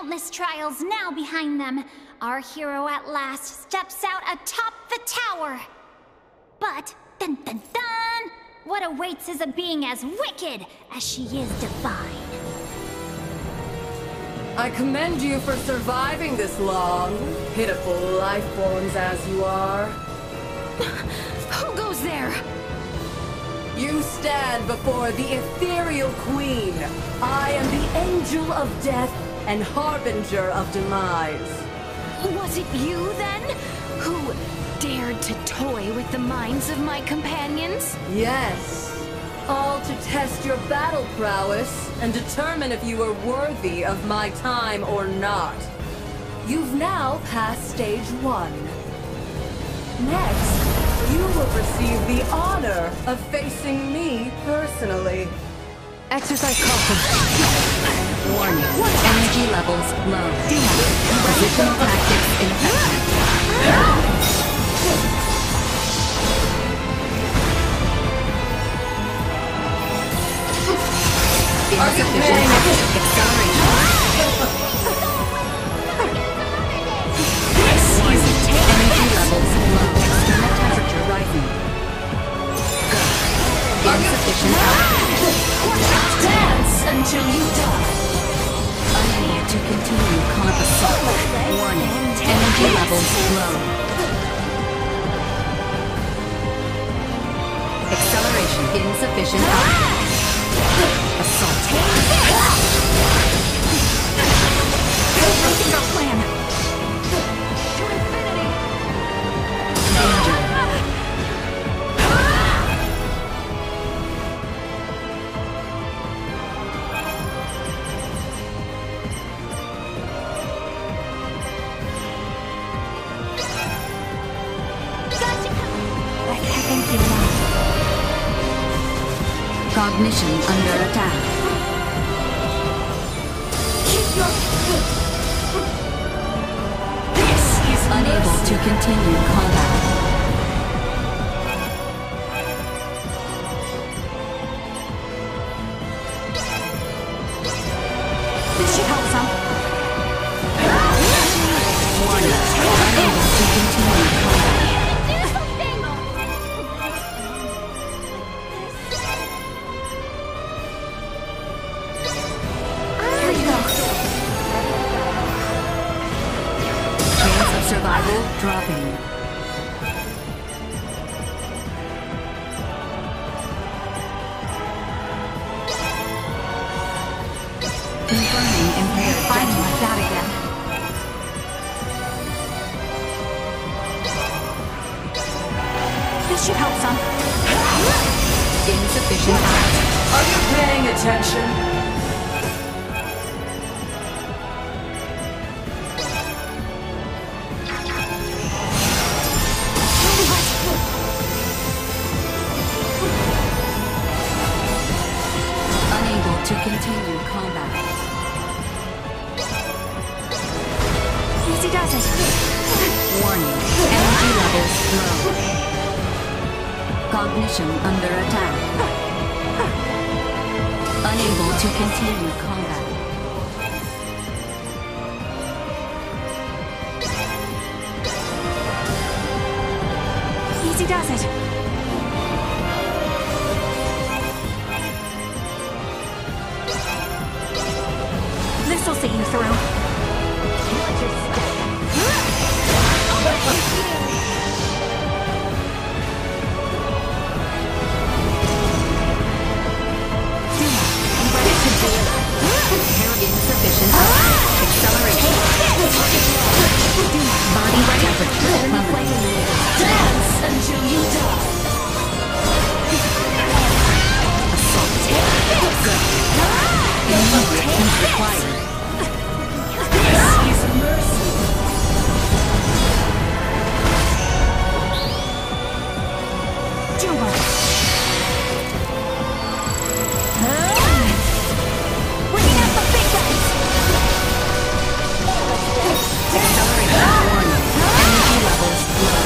countless trials now behind them, our hero at last steps out atop the tower. But, dun dun dun! What awaits is a being as wicked as she is divine. I commend you for surviving this long, pitiful life forms as you are. Who goes there? You stand before the Ethereal Queen. I am the Angel of Death and Harbinger of Demise. Was it you, then, who dared to toy with the minds of my companions? Yes. All to test your battle prowess and determine if you are worthy of my time or not. You've now passed stage 1. Next, you will receive the honor of facing me personally. Exercise caution. Warning. Energy levels low. Positional tactics ineffective. Insufficient acceleration. Energy levels low. External temperature rising. Insufficient output. Dance until you die. Unable to continue assault. Warning. Energy levels low. Acceleration. Insufficient output. Assault. Rethink our plan. To infinity. Danger. Cognition under attack. This is Unable to continue combat. This should help some. Warning. Unable to continue combat. Survival dropping. Confirming impaired Fighting judgment. like that again. This should help some. Insufficient output. Are you paying attention? Unable to continue combat. Easy does it. Warning. Energy levels low. Cognition under attack. Unable to continue combat. Easy does it. This'll see you through. Watch your step. Insufficient acceleration. Body temperature plummeting. Dance until you die. Assault. Good. Movement required. This is mercy. Jumbo. Bringing out the big guns. Acceleration warning. Energy levels low.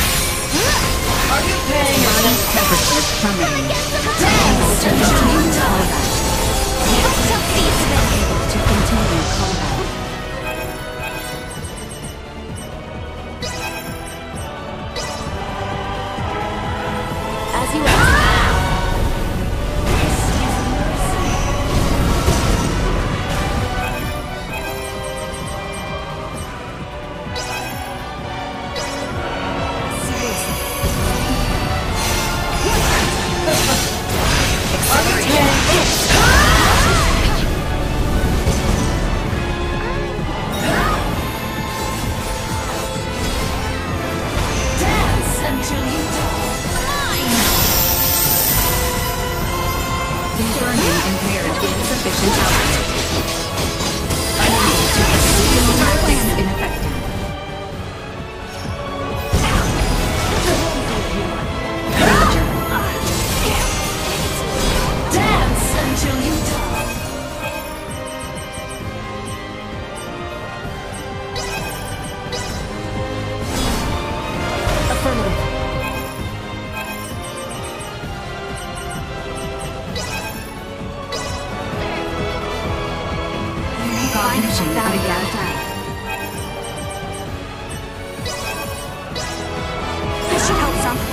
Are you paying Body temperature plummeting. Dance until you die. Confirming impaired insufficient output. Unable to execute tactics ineffective. Dance until you die. Affirmative. Cognition attack. This should help some.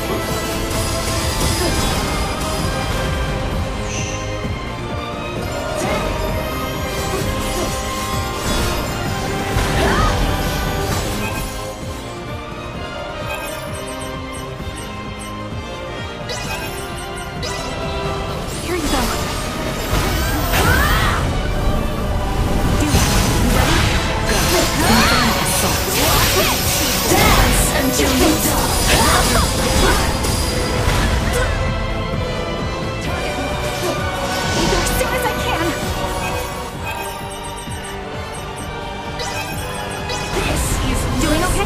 Here you go. Dance until you die. As soon as I can. This is Doing okay?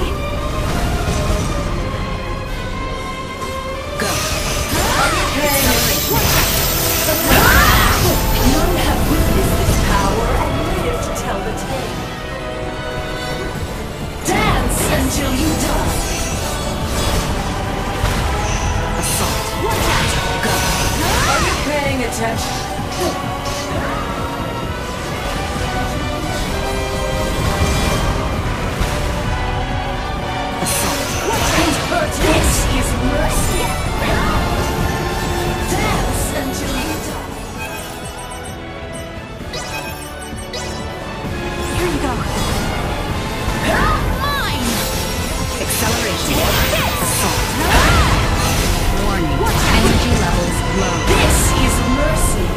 Go. None have witnessed this power and live to tell the tale. Dance until you die. Assault. Go. Are you paying attention? This is mercy. Dance until you die. Here you go. Mine! Acceleration. Take this! Assault. Warning. Energy levels low. This is mercy.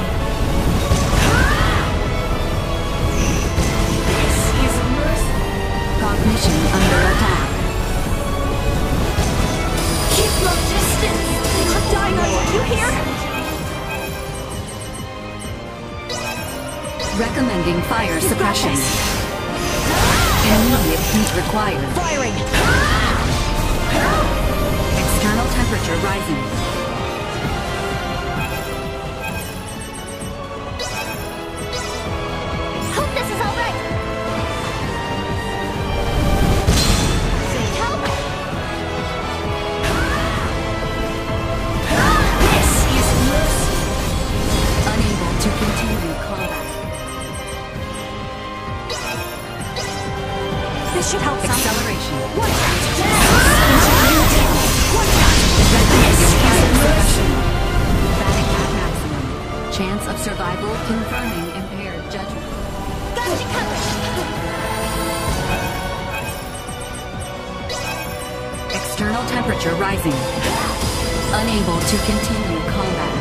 This is mercy. Cognition under attack. Keep your distance. I'm dying on you. You hear? Recommending fire suppression. Immediate heat required. Firing! External temperature rising. Hope this is all right. Help! This is mercy. Unable to continue combat. This should help some. Acceleration. Emphatic at maximum. Chance of survival confirming impaired judgment. Got you covered. External temperature rising. Unable to continue combat.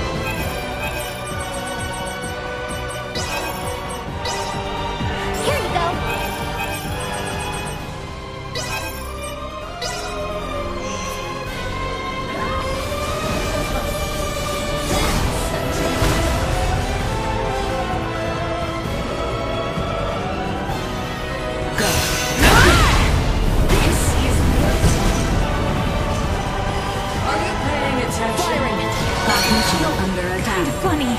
Here you go. Go. This is mercy. Are you paying attention? Cognition under attack. Funny.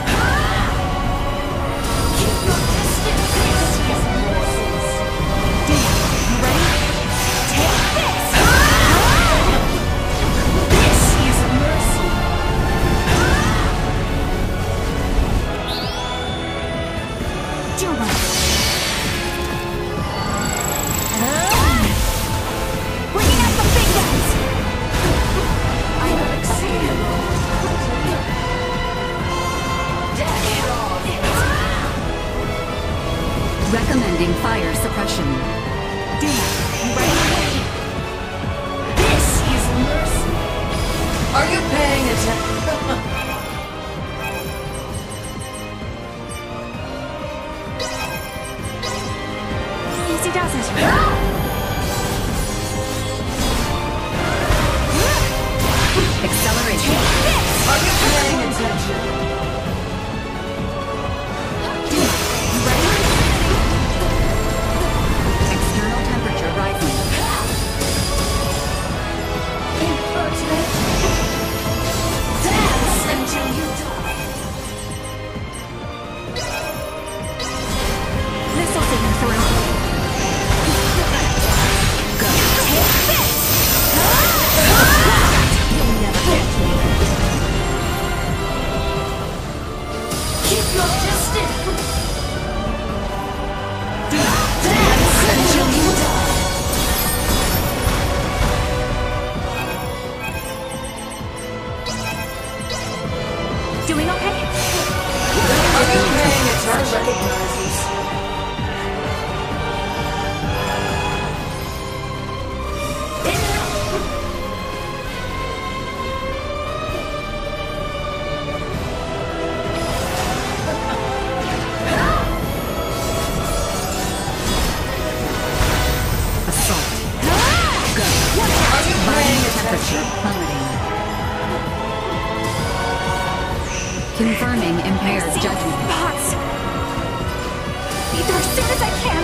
Keep your distance. This is mercy. You ready? Take this! This is mercy. Do it. Bringing out the big guns! I have exceeded. Dash off. Recommending fire suppression. You ready? This is mercy. Are you paying attention? Easy does it. Acceleration. Are you paying attention? Doing okay? Are you paying attention? Recognizes. Confirming impaired judgment. Bots! Be there as soon as I can!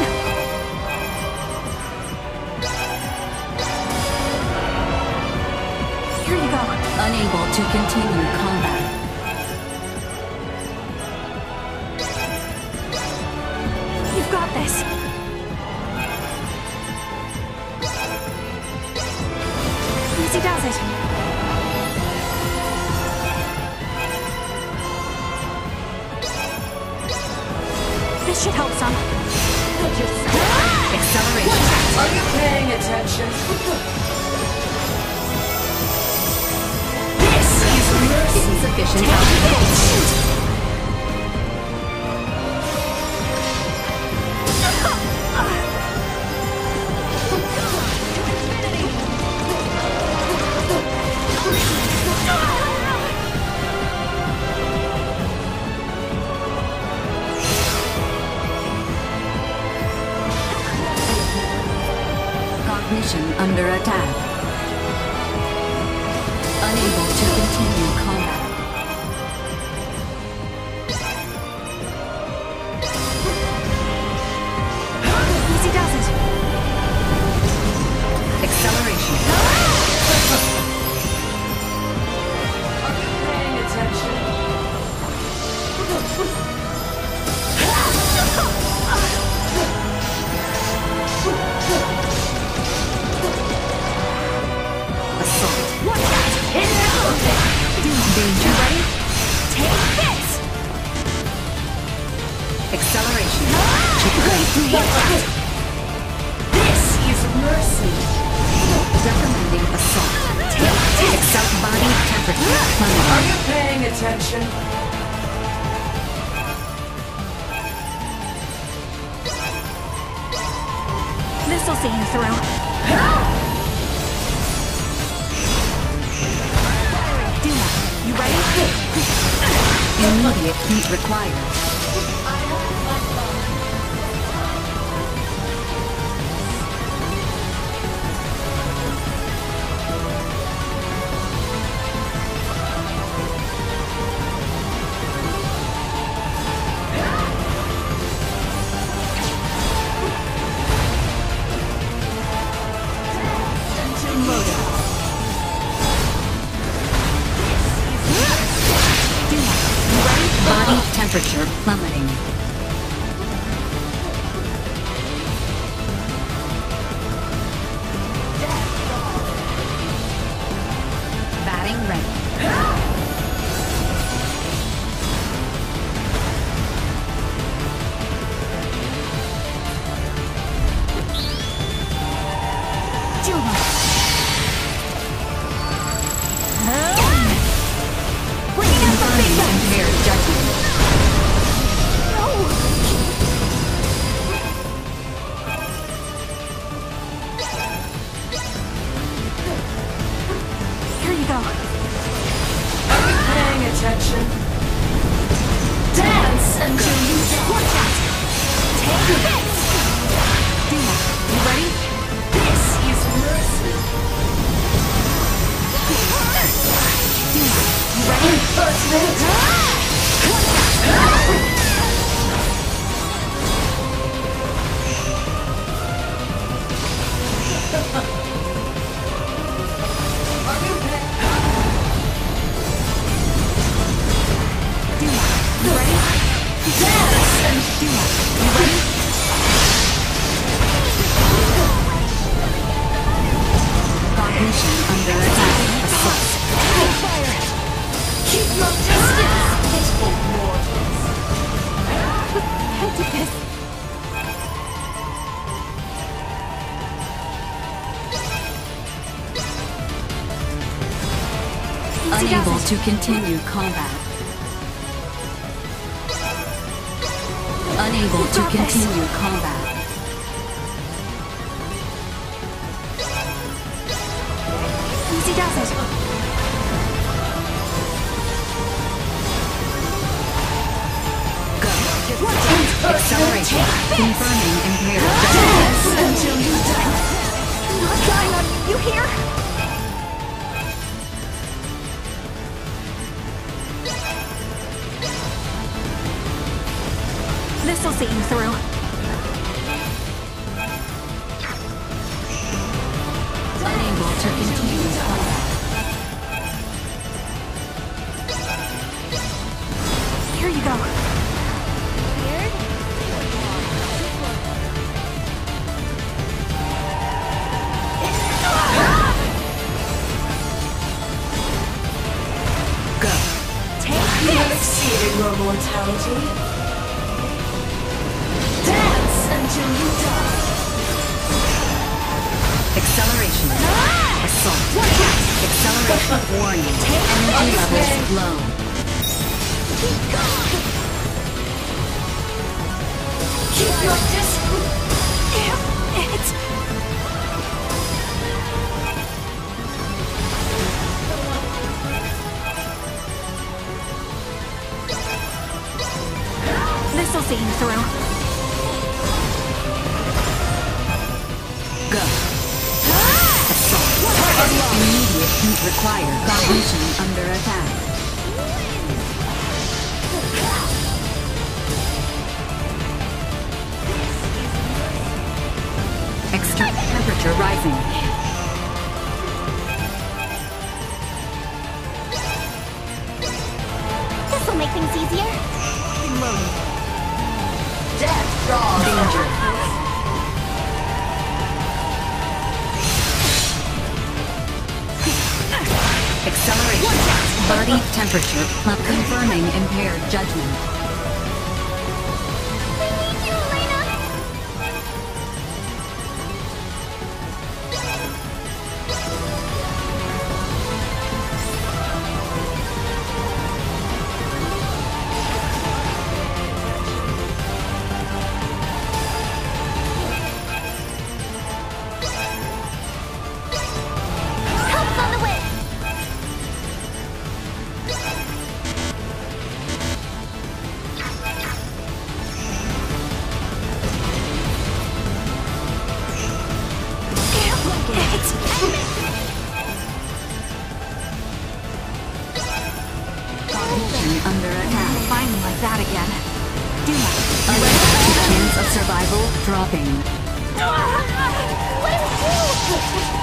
Here you go. Unable to continue combat. You've got this. Easy does it. This should help some. Acceleration. Are you paying attention? This is mercy. Insufficient Take output. it! Shoot! Cognition under attack. Unable to continue combat. Easy does it. Acceleration. Are you paying attention? Assault. Watch out! Danger. Ready? Take this! Acceleration. Watch out! This is mercy. Recommending assault. Take this! Accept body temperature Are plummeting. you paying attention? This'll see you through. Duma, you ready? Immediate heat required. Body temperature plummeting. Batting ready. Duma. Bringing out the big Confirming guns! impaired judgment. No! Here you go. Are you paying attention? Dance until you die. Watch out! Take this! Duma, you ready? This is mercy. Duma, you ready? Reinforcement! Watch out! Are you paying? Duma, you ready? Dance and Duma, you ready? Cognition under attack. Assault. Fire! Keep your distance, pitiful mortals! to continue combat. Unable to continue combat. Easy does it. Go. Acceleration. Confirming impaired judgment. Until you die. I'm not dying on you, you hear? This'll see you through. Unable to continue combat. Here you go. Go. You have exceeded your mortality. Dance until you die. Acceleration. Assault. Acceleration. Warning. Energy levels low. Keep your distance. It's... This'll see you through. Go. Assault. Immediate heat required. Foundation under attack. External temperature rising. This'll make things easier. Death draws. Danger. Acceleration. Body temperature. Confirming impaired judgment. Thank you, Elena. Help's on the way. It's... Foundation under attack. Finally like that again. Do my... Unexpected chance of survival dropping. What did we do?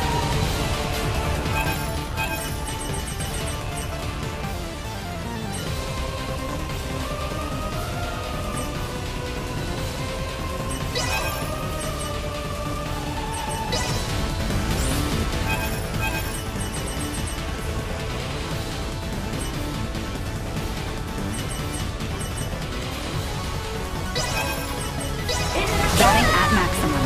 Getting at maximum.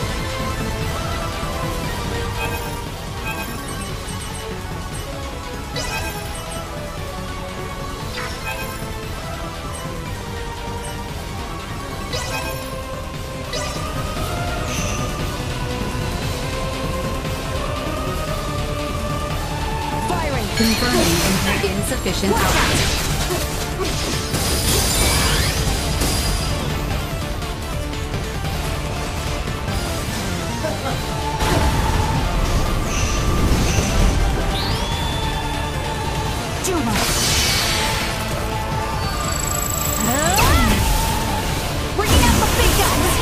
Firing! Confirming insufficient output. Bringing out the big guns!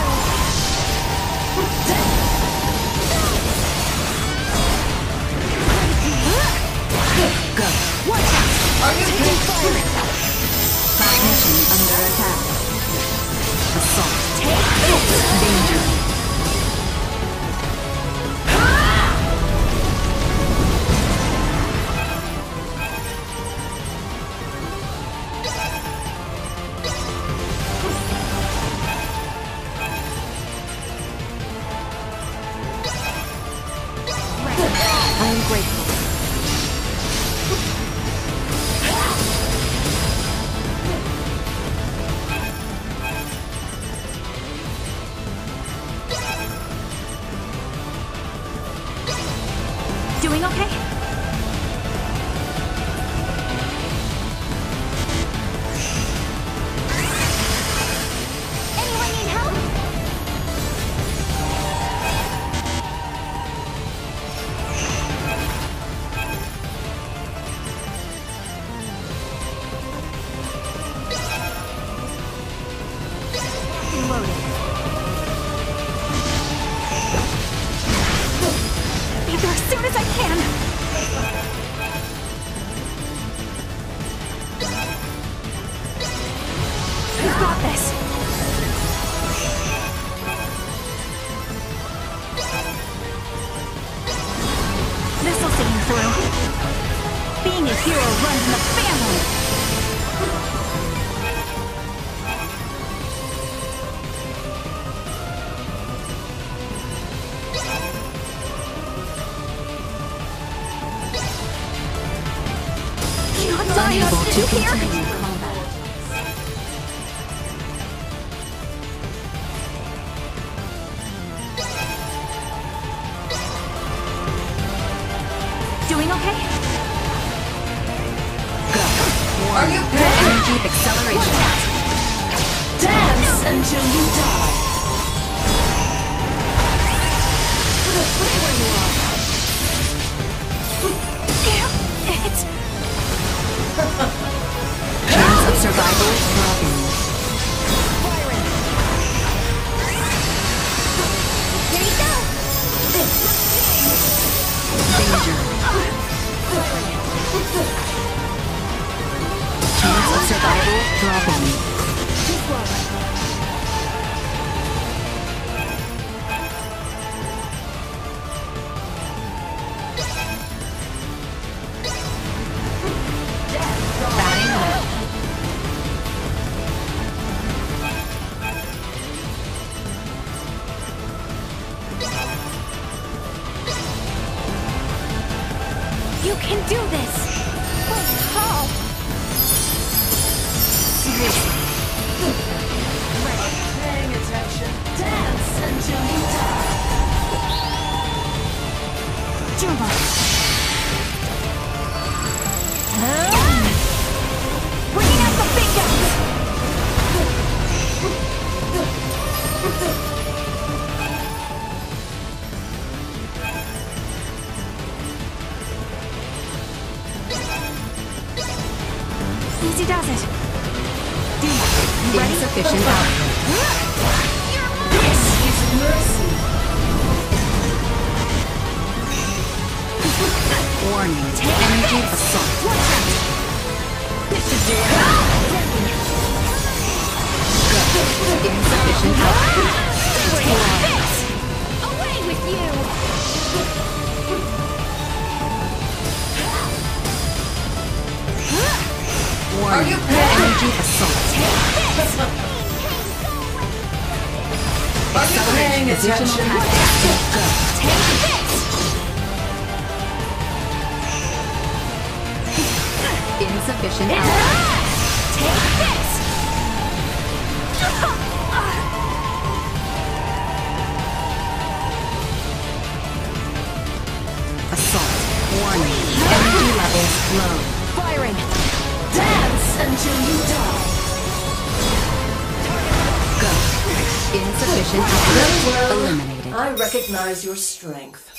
Go. Watch out! Are you Taking fire! Foundation under attack. Assault. Take this! Danger. I am grateful. got this. This'll see you through. Being a hero runs in the family. You're dying Unable us to to here. continue combat. Doing okay? Are you ready? Energy acceleration. Dance until you die. It's... Chance of survival dropping. Here you go! Danger. Chance of survival dropping. Batting away. You can do this! Oh, Seriously. Paying attention. Dance until you die. Jumbo! Bringing out the big guns! Easy does it. Dina, you ready? Insufficient output. This is mercy. Warning. Energy assault. Watch out! This should do it. Insufficient output. Take this! Away with you! Are Warning. you ready? Energy assault. Are you paying attention? Take this! Insufficient output. Take this! Assault. Warning. Energy levels low. Firing! Dance until you die. Go. Insufficient Very output. well. Eliminated. I recognize your strength.